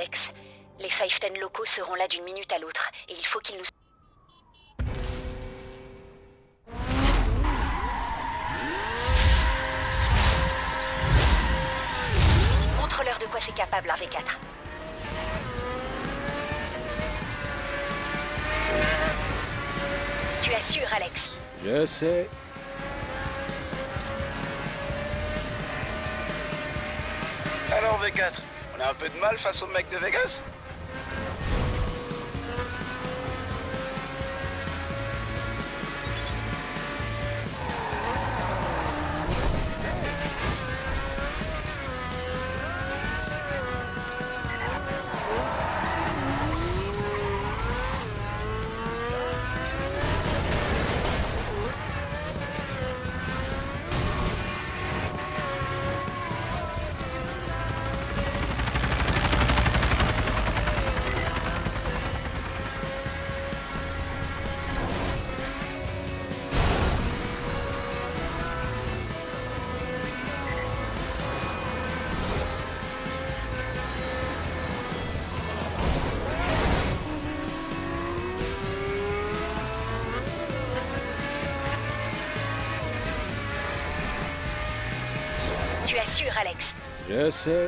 Alex. Les Five-Ten locaux seront là d'une minute à l'autre, et il faut qu'ils nous... Montre-leur de quoi c'est capable un V4. Tu assures, Alex? Je sais. Alors V4, on a un peu de mal face au mec de Vegas? Tu assures, Alex? Je sais.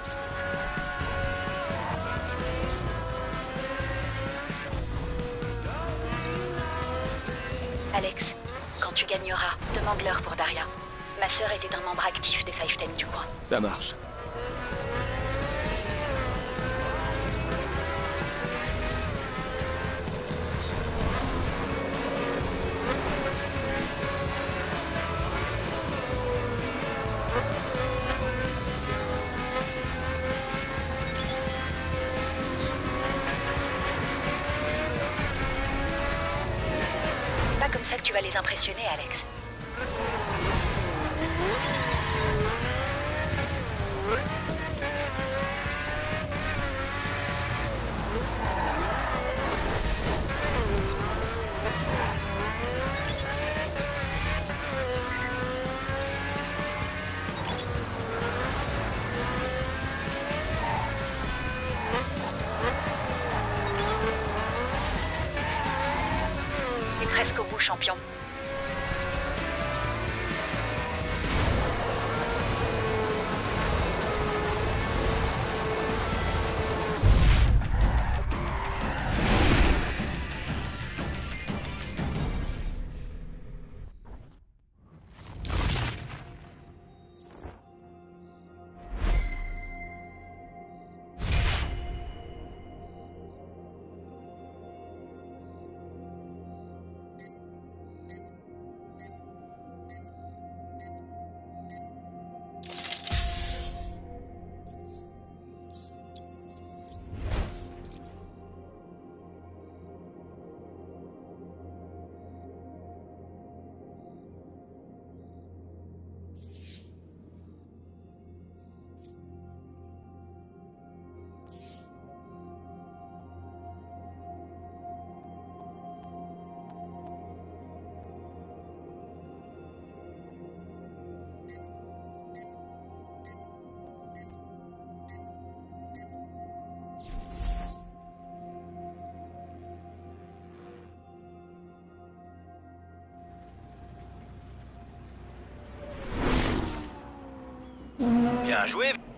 Alex, quand tu gagneras, demande-leur pour Daria. Ma sœur était un membre actif des Five-Ten du coin. Ça marche. C'est pas comme ça que tu vas les impressionner, Alex. T'es presque au bout, champion. Bien joué.